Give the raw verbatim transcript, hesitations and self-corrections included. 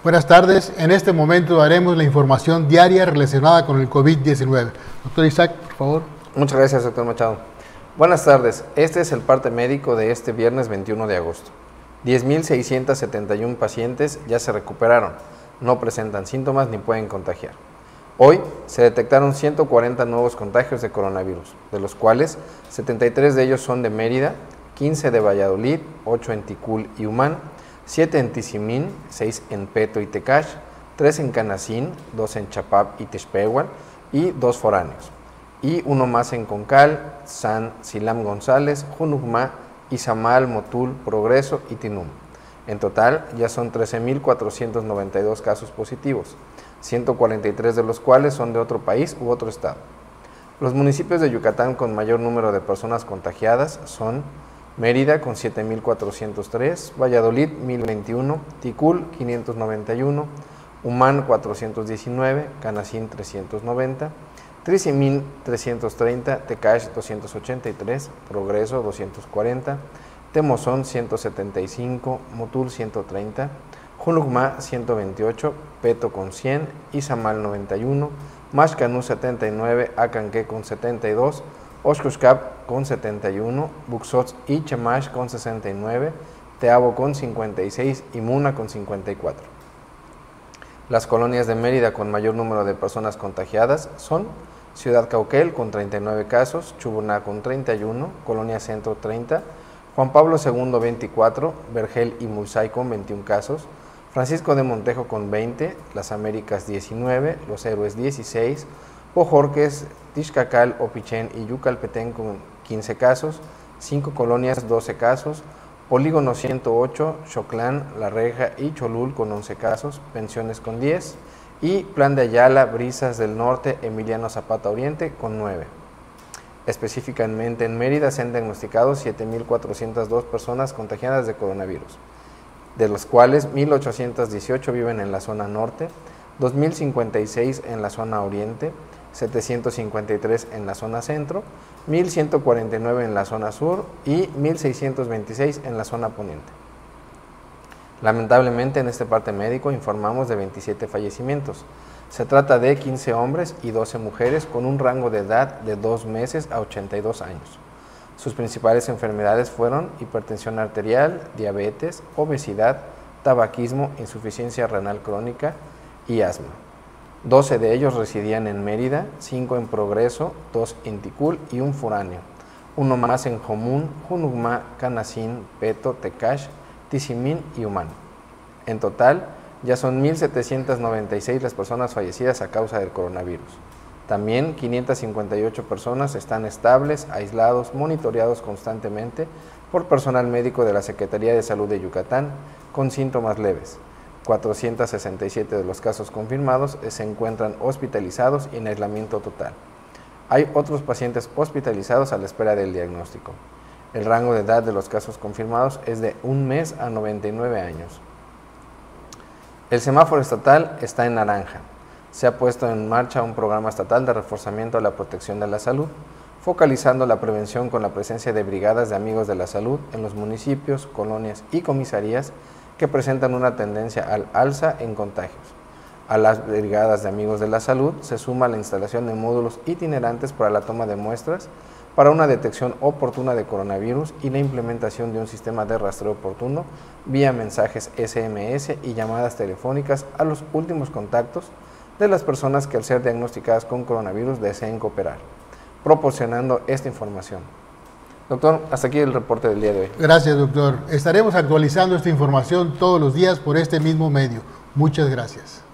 Buenas tardes. En este momento daremos la información diaria relacionada con el COVID diecinueve. Doctor Isaac, por favor. Muchas gracias, doctor Machado. Buenas tardes. Este es el parte médico de este viernes veintiuno de agosto. diez mil seiscientos setenta y uno pacientes ya se recuperaron, no presentan síntomas ni pueden contagiar. Hoy se detectaron ciento cuarenta nuevos contagios de coronavirus, de los cuales setenta y tres de ellos son de Mérida, quince de Valladolid, ocho en Ticul y Humán, siete en Tizimín, seis en Peto y Tecash, tres en Canacín, dos en Chapap y Texpehual y dos foráneos, y uno más en Concal, San Silam González, Junucmá, Izamal, Motul, Progreso y Tinum. En total ya son trece mil cuatrocientos noventa y dos casos positivos, ciento cuarenta y tres de los cuales son de otro país u otro estado. Los municipios de Yucatán con mayor número de personas contagiadas son Mérida con siete mil cuatrocientos tres, Valladolid mil veintiuno, Ticul quinientos noventa y uno, Humán cuatrocientos diecinueve, Canacín trescientos noventa, Tizimín trescientos treinta, Tecash doscientos ochenta y tres, Progreso doscientos cuarenta, Temozón ciento setenta y cinco, Motul ciento treinta, Junucmá ciento veintiocho, Peto con cien, Izamal noventa y uno, Maxcanú setenta y nueve, Acanque con setenta y dos, Oxcuscap con setenta y uno, Buxots y Chemash con sesenta y nueve, Teabo con cincuenta y seis y Muna con cincuenta y cuatro. Las colonias de Mérida con mayor número de personas contagiadas son Ciudad Cauquel con treinta y nueve casos, Chubuná con treinta y uno, Colonia Centro treinta, Juan Pablo segundo veinticuatro, Vergel y Mulsay con veintiún casos, Francisco de Montejo con veinte, Las Américas diecinueve, Los Héroes dieciséis, Pojorques, Tixcacal, Opichén y Yucalpetén con quince casos, cinco colonias doce casos, Polígono ciento ocho, Xoclán, La Reja y Cholul con once casos, Pensiones con diez y Plan de Ayala, Brisas del Norte, Emiliano Zapata Oriente con nueve. Específicamente en Mérida se han diagnosticado siete mil cuatrocientas dos personas contagiadas de coronavirus, de los cuales mil ochocientos dieciocho viven en la zona norte, dos mil cincuenta y seis en la zona oriente, setecientos cincuenta y tres en la zona centro, mil ciento cuarenta y nueve en la zona sur y mil seiscientos veintiséis en la zona poniente. Lamentablemente en este parte médico informamos de veintisiete fallecimientos. Se trata de quince hombres y doce mujeres con un rango de edad de dos meses a ochenta y dos años. Sus principales enfermedades fueron hipertensión arterial, diabetes, obesidad, tabaquismo, insuficiencia renal crónica y asma. doce de ellos residían en Mérida, cinco en Progreso, dos en Ticul y un foráneo, uno más en Jomún, Junucmá, Canacín, Peto, Tecash, Tizimín y Humán. En total, ya son mil setecientos noventa y seis las personas fallecidas a causa del coronavirus. También quinientas cincuenta y ocho personas están estables, aislados, monitoreados constantemente por personal médico de la Secretaría de Salud de Yucatán con síntomas leves. cuatrocientos sesenta y siete de los casos confirmados se encuentran hospitalizados y en aislamiento total. Hay otros pacientes hospitalizados a la espera del diagnóstico. El rango de edad de los casos confirmados es de un mes a noventa y nueve años. El semáforo estatal está en naranja. Se ha puesto en marcha un programa estatal de reforzamiento a la protección de la salud, focalizando la prevención con la presencia de brigadas de amigos de la salud en los municipios, colonias y comisarías que presentan una tendencia al alza en contagios. A las brigadas de amigos de la salud se suma la instalación de módulos itinerantes para la toma de muestras para una detección oportuna de coronavirus y la implementación de un sistema de rastreo oportuno vía mensajes ese eme ese y llamadas telefónicas a los últimos contactos de las personas que al ser diagnosticadas con coronavirus deseen cooperar, proporcionando esta información. Doctor, hasta aquí el reporte del día de hoy. Gracias, doctor. Estaremos actualizando esta información todos los días por este mismo medio. Muchas gracias.